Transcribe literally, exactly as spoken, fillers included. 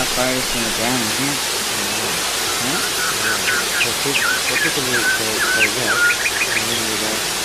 fires from the ground in here. Yeah. Huh? Yeah. So keep, so keep a little, so, so that, and then with that.